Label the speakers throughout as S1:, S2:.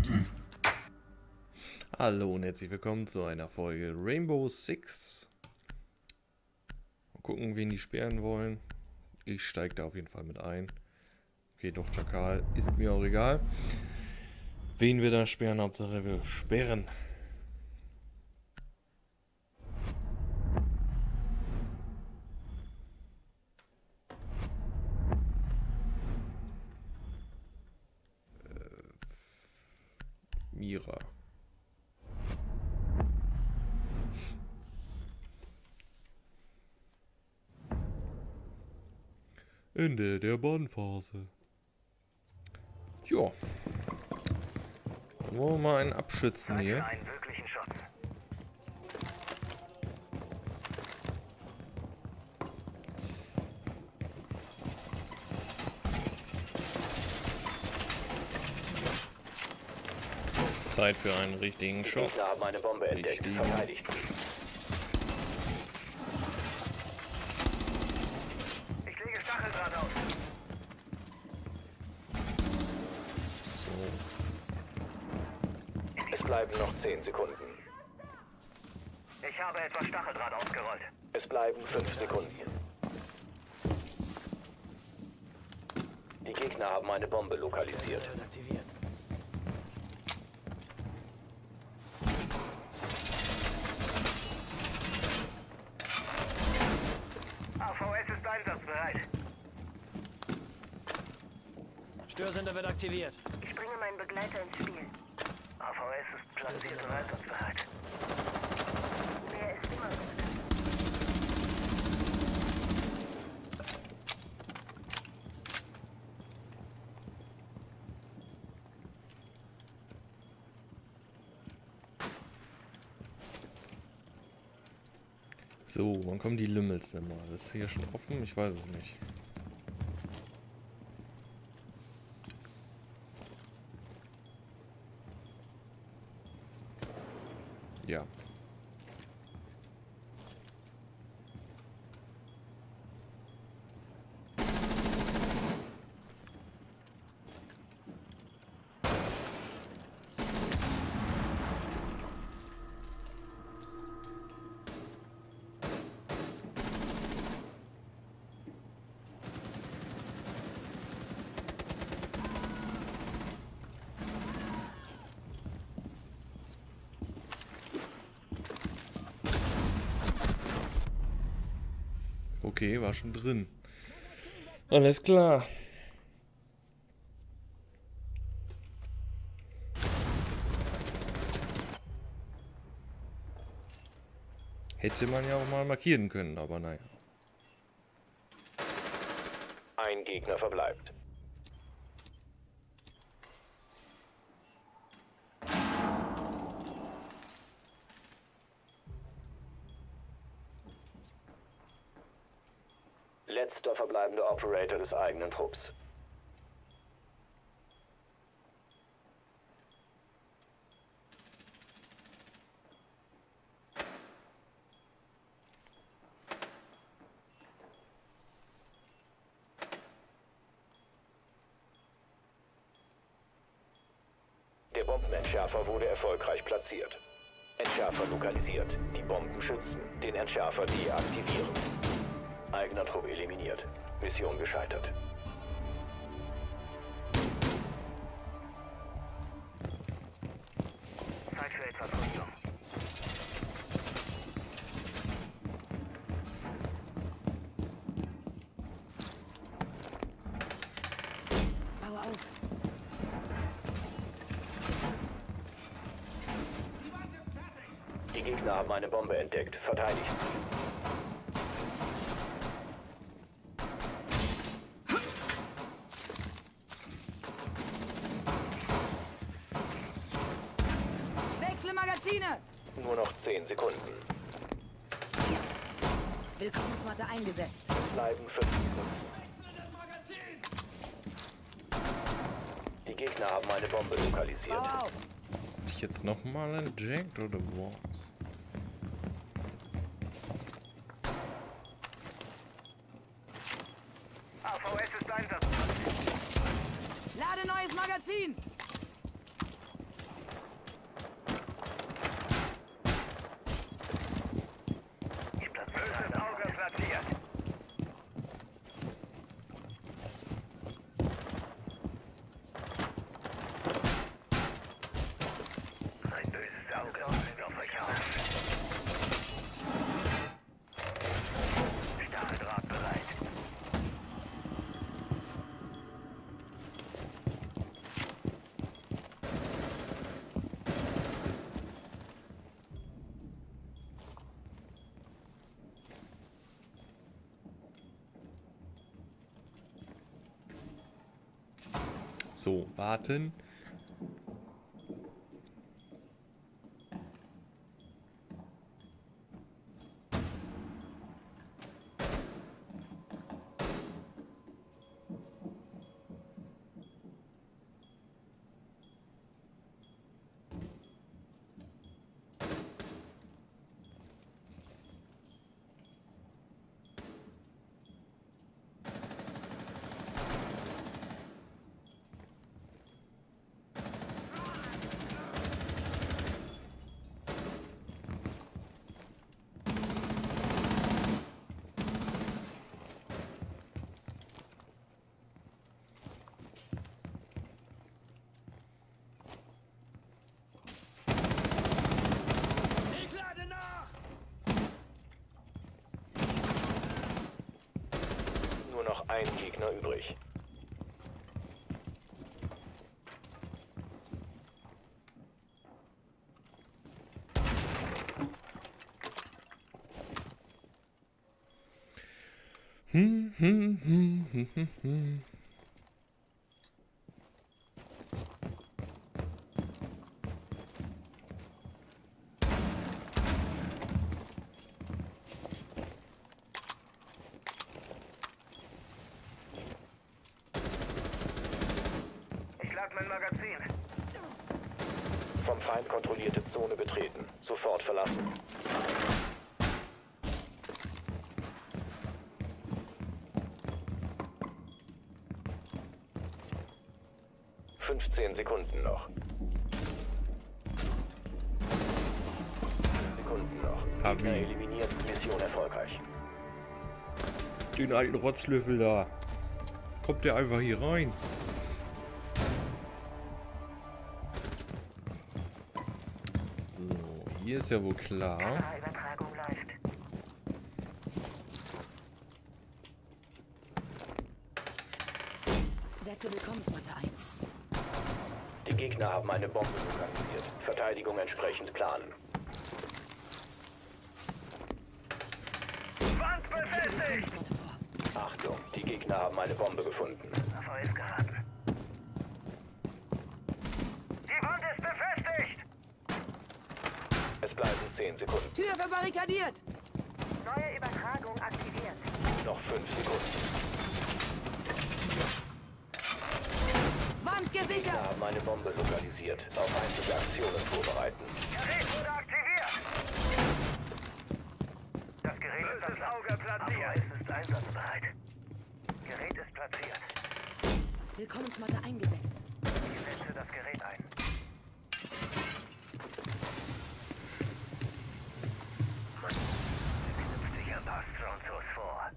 S1: Hallo und herzlich willkommen zu einer Folge Rainbow Six. Mal gucken, wen die sperren wollen. Ich steige da auf jeden Fall mit ein. Okay, doch Chakal. Ist mir auch egal. Wen wir da sperren, Hauptsache wir sperren. Mira. Ende der Bodenphase. Jo. Dann wollen wir mal einen abschützen hier.
S2: Einen wirklichen Shot.
S1: Zeit für einen richtigen Shot.
S2: Gegner haben eine Bombe entdeckt.
S1: Richtig.
S2: Verteidigt sie. Ich lege Stacheldraht auf.
S1: So.
S2: Es bleiben noch 10 Sekunden. Ich habe etwas Stacheldraht ausgerollt. Es bleiben 5 Sekunden. Die Gegner haben eine Bombe lokalisiert. AVS ist einsatzbereit.
S3: Störsender wird aktiviert.
S4: Ich bringe meinen Begleiter ins Spiel.
S2: AVS ist platziert und einsatzbereit.
S4: Wer ist immer gut?
S1: So, wann kommen die Lümmels denn mal? Ist hier schon offen? Ich weiß es nicht. Ja. Okay, war schon drin. Alles klar. Hätte man ja auch mal markieren können, aber naja.
S2: Ein Gegner verbleibt. Letzter verbleibender Operator des eigenen Trupps. Der Bombenentschärfer wurde erfolgreich platziert. Entschärfer lokalisiert. Die Bomben schützen. Den Entschärfer deaktivieren. Eigener Trupp eliminiert. Mission gescheitert. Zeit für etwas Rüstung.
S4: Bau auf.
S2: Die Gegner haben eine Bombe entdeckt. Verteidigt.
S4: Wechsle Magazine!
S2: Nur noch 10 Sekunden.
S4: Willkommensmatte eingesetzt.
S2: Es bleiben 5 Sekunden. Die Gegner haben eine Bombe
S4: Bau
S2: lokalisiert.
S4: auf.
S1: Hab ich jetzt nochmal entjeckt oder was?
S2: AVS ist einsatzbereit.
S4: Lade neues Magazin!
S1: So, warten.
S3: Ich lade nach!
S2: Nur noch ein Gegner übrig.
S5: Ich lade mein Magazin.
S2: Vom Feind kontrollierte Zone betreten. Sofort verlassen. Sekunden noch. Sekunden noch.
S1: Hab
S2: Gegner
S1: ihn.
S2: eliminiert. Mission erfolgreich.
S1: Den alten Rotzlöffel da. Kommt der einfach hier rein? So, hier ist ja wohl klar.
S5: Übertragung läuft.
S4: Setze Willkommensmatte ein.
S2: Die Gegner haben eine Bombe lokalisiert. Verteidigung entsprechend planen.
S5: Wand befestigt!
S4: Willkommensmatte vor.
S2: Achtung, die Gegner haben eine Bombe gefunden.
S5: Auf Eis geraten. Die Wand ist befestigt!
S2: Es bleiben 10 Sekunden.
S4: Tür verbarrikadiert.
S5: Neue Übertragung aktiviert.
S2: Noch 5 Sekunden.
S4: Wand
S2: Gegner
S4: gesichert.
S2: haben eine Bombe lokalisiert. Auf feindliche Aktionen vorbereiten.
S5: Gerät wurde aktiviert! Das Gerät ist am Auge platziert. Es ist einsatzbereit. Gerät ist platziert.
S4: Willkommensmatte eingesetzt.
S5: Ich setze das Gerät ein. Knüpft sich ein paar Stronzos vor.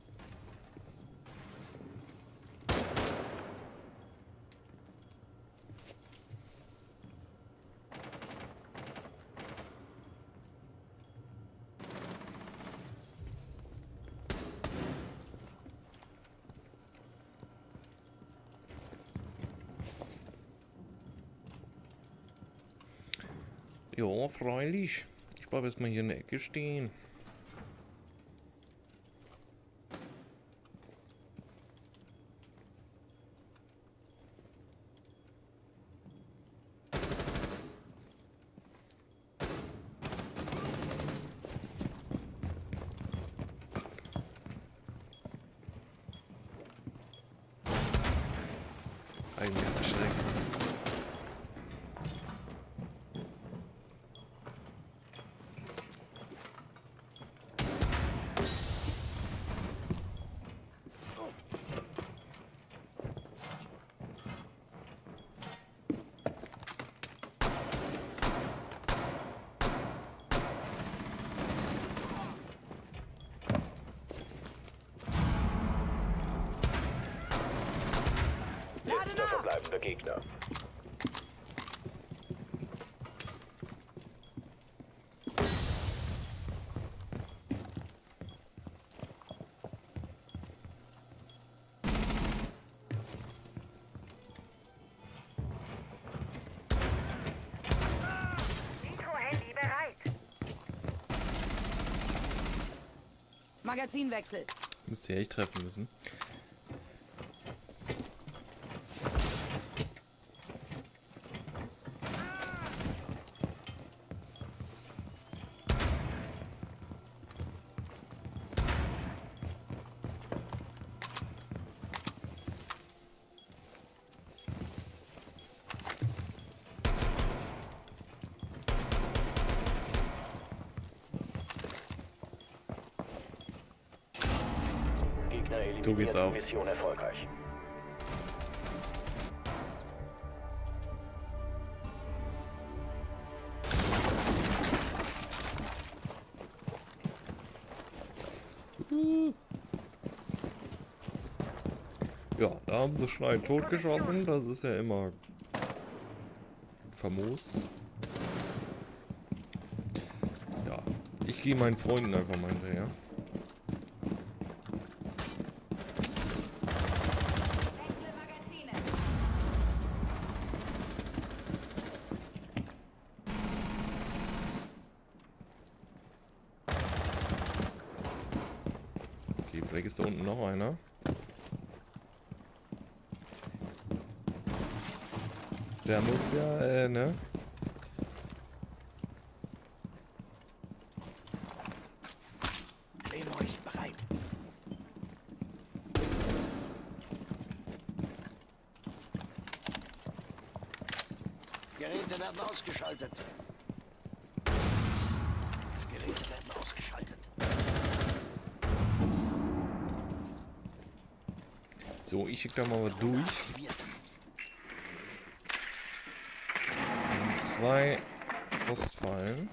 S1: Ja, freilich. Ich bleib erstmal hier in der Ecke stehen. Eigentlich erschreckt.
S2: Letzter verbleibender Gegner.
S5: Intro-Handy bereit.
S4: Magazinwechsel.
S1: Müsste ja echt treffen müssen.
S2: Gegner
S1: So geht's
S2: eliminiert.
S1: auch.
S2: Mission erfolgreich.
S1: Ja, da haben sie schon einen totgeschossen. Das ist ja immer famos. Ja, ich gehe meinen Freunden einfach mal hinterher. Okay, vielleicht ist da unten noch einer. Der muss ja, ne?
S3: Claymore ist bereit. Geräte werden ausgeschaltet. Geräte werden ausgeschaltet.
S1: So, ich schicke da mal was durch.
S3: Aktiviert.
S1: 2 Frostfallen.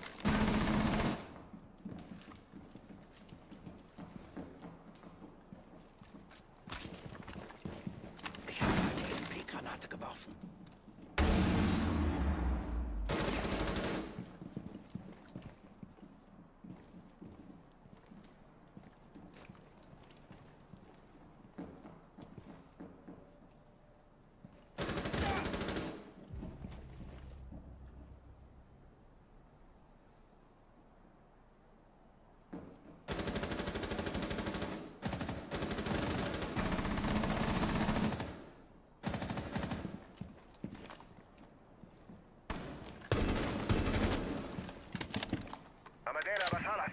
S3: Ich habe eine EMP-Granate geworfen.
S5: Amadela, was Harlast?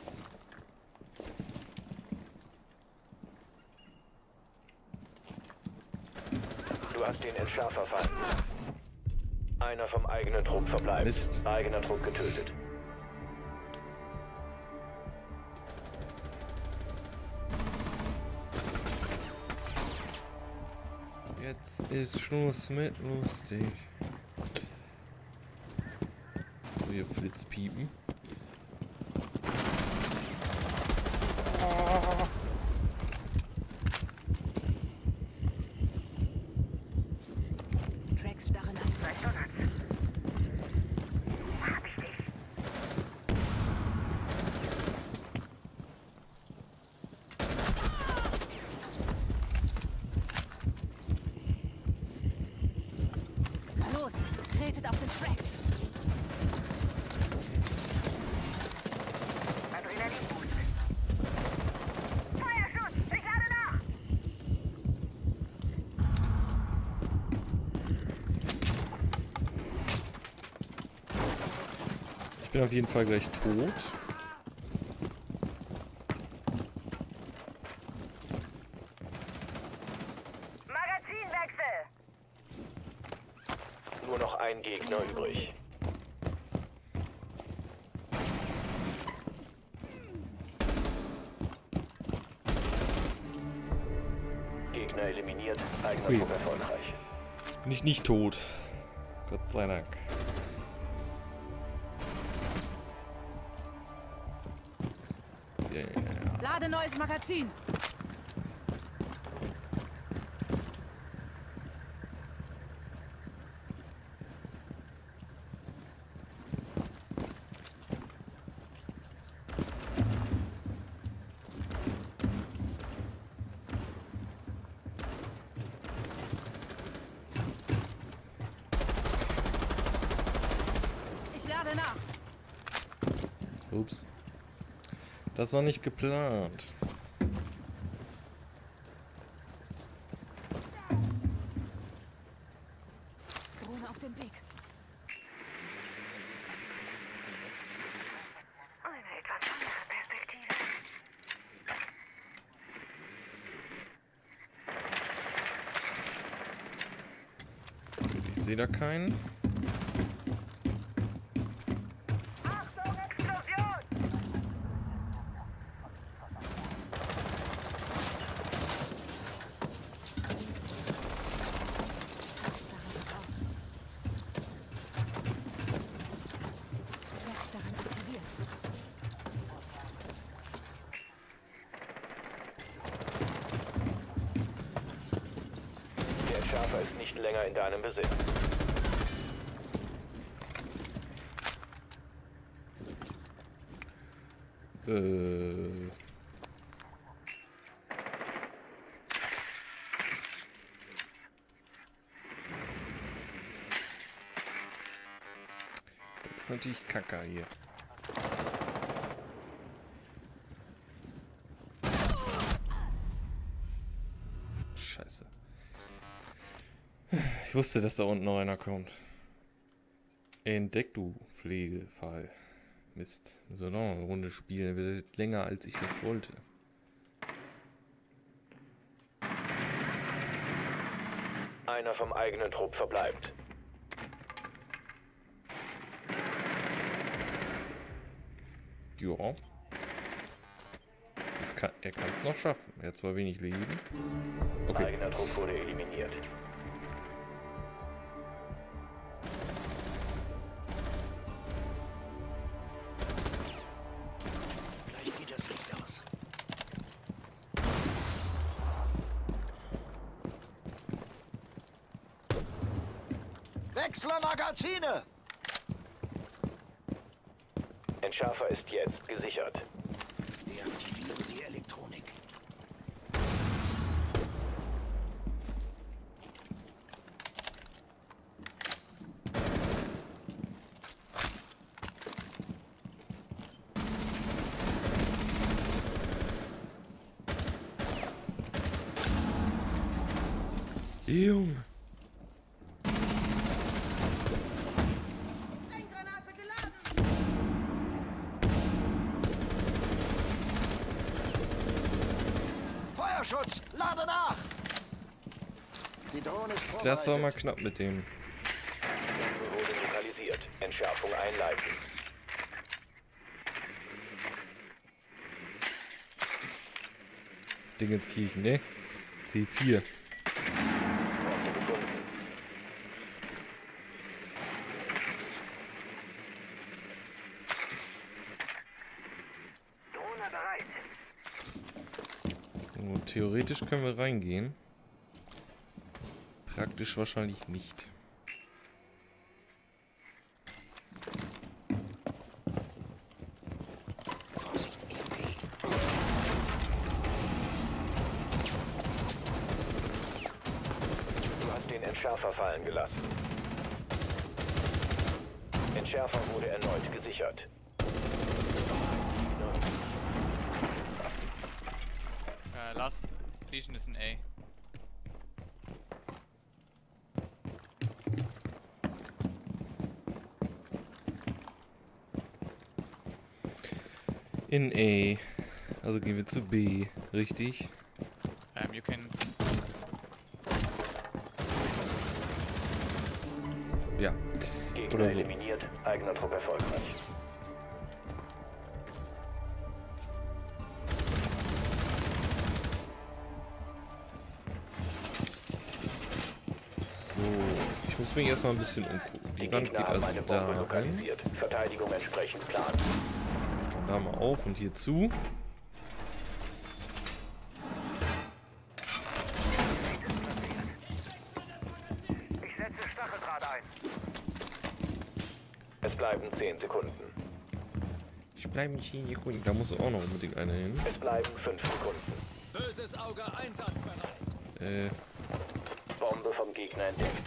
S2: Du hast den Entschärfer verfangen. Einer vom eigenen Trupp verbleibt.
S1: Mist.
S2: Eigener Trupp getötet.
S1: Jetzt ist Schluss mit lustig. So, hier Flitzpiepen.
S4: Tracks starren ein.
S5: Hab ich dich.
S4: Los, tretet auf den Tracks.
S5: Adrenalinboost. Feuerschuss! Ich lade nach!
S1: Ich bin auf jeden Fall gleich tot.
S5: Magazinwechsel!
S2: Nur noch ein Gegner übrig. Gegner eliminiert. Eigener
S1: Ui.
S2: Trupp erfolgreich.
S1: Bin ich nicht tot. Gott sei Dank. Yeah.
S4: Lade neues Magazin. Ich lade nach.
S1: Ups. Das war nicht geplant.
S4: Drohne auf dem Weg.
S5: Eine etwas andere Perspektive.
S1: Ich sehe da keinen.
S5: Achtung, Explosion!
S2: länger in deinem Besitz.
S1: Das ist natürlich Kacke hier. Scheiße. Ich wusste, dass da unten noch einer kommt. Entdeck du Pflegefall. Mist. So, noch eine Runde spielen. Wird länger, als ich das wollte.
S2: Einer vom eigenen Trupp verbleibt.
S1: Ja. Er kann es noch schaffen. Er hat zwar wenig Leben. Okay.
S2: Eigener Trupp wurde eliminiert.
S3: Gleich geht das Licht aus. Wechsle Magazine!
S2: Entschärfer ist jetzt gesichert.
S3: Deaktiviere die Elektronik.
S1: Junge.
S4: Granate geladen!
S3: Feuerschutz! Lade nach! Die Drohne ist vorbereitet.
S1: Das war mal knapp mit dem.
S2: Bombe wurde lokalisiert. Entschärfung einleiten.
S1: Dingenskirchen, ne? C4.
S2: Bombe gefunden.
S5: Drohne bereit.
S1: So, theoretisch können wir reingehen. Praktisch wahrscheinlich nicht.
S3: Vorsicht, EMP.
S2: Du hast den Entschärfer fallen gelassen. Entschärfer wurde erneut gesichert.
S6: Last Legion ist ein A.
S1: In A. Also gehen wir zu B. Richtig?
S6: You can.
S1: Ja.
S2: Gegner
S1: Oder so.
S2: eliminiert. Eigener Trupp erfolgreich.
S1: So. Ich muss mich erstmal ein bisschen umgucken.
S2: Die
S1: Die Wand geht
S2: Gegner haben
S1: also
S2: eine
S1: da
S2: Bombe
S1: rein.
S2: lokalisiert. Verteidigung entsprechend plan.
S1: Und da mal auf und hier zu.
S5: Ich setze Stacheldraht ein.
S2: Es bleiben 10 Sekunden.
S1: Ich bleibe nicht hier Sekunden. Da muss auch noch unbedingt einer hin.
S2: Es bleiben 5 Sekunden.
S3: Böses Auge einsatzbereit.
S2: Bombe vom Gegner entdeckt.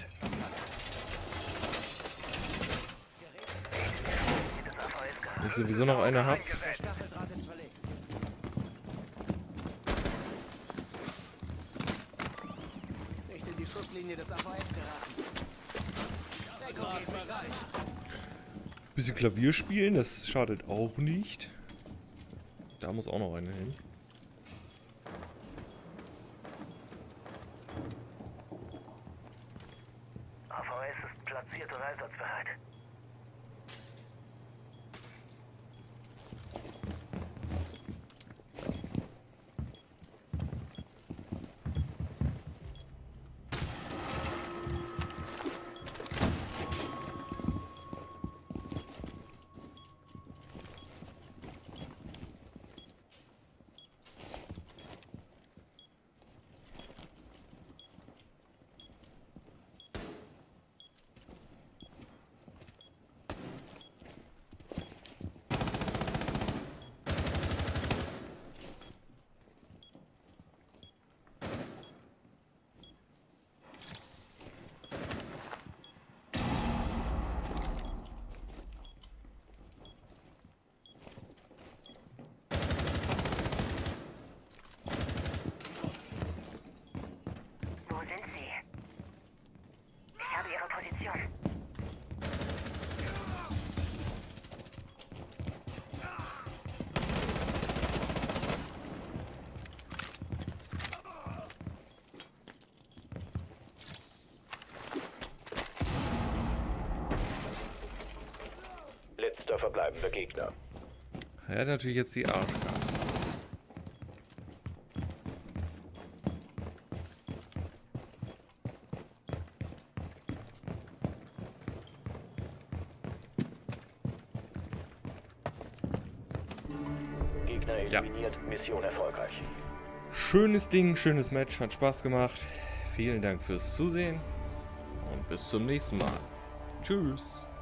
S5: Das AVS gehabt.
S1: Wenn ich sowieso noch eine habe.
S3: Stacheldraht ist verlegt. Nicht in die Schusslinie des AVS geraten. Deckung geht bereit.
S1: Bisschen Klavier spielen, das schadet auch nicht. Da muss auch noch einer hin.
S5: AVS ist platziert und einsatzbereit.
S2: letzter verbleibender Gegner.
S1: Er hat natürlich jetzt die Arschkarte.
S2: Gegner eliminiert, Mission erfolgreich.
S1: Schönes Ding, schönes Match, hat Spaß gemacht. Vielen Dank fürs Zusehen und bis zum nächsten Mal. Tschüss.